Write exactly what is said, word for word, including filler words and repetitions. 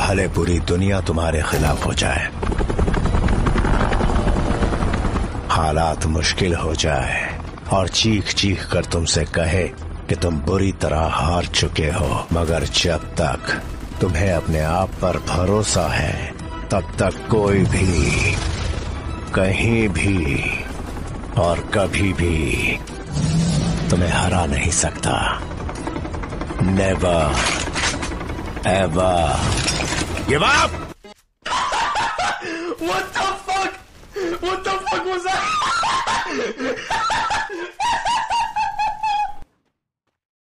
भले पूरी दुनिया तुम्हारे खिलाफ हो जाए, हालात मुश्किल हो जाए और चीख चीख कर तुमसे कहे कि तुम बुरी तरह हार चुके हो, मगर जब तक तुम्हें अपने आप पर भरोसा है तब तक कोई भी कहीं भी और कभी भी तुम्हें हरा नहीं सकता। Never ever give up. What the fuck? What the fuck was that?